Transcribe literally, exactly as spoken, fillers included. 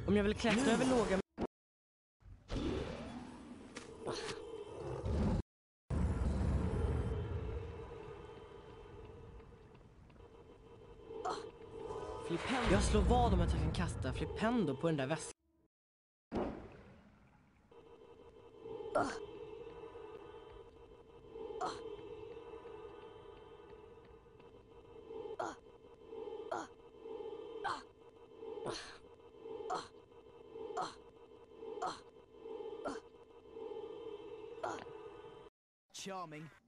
Om jag vill klättra över låga... Flipendo. Jag slår vad om att jag kan kasta flipendo på den där väskan. Charming.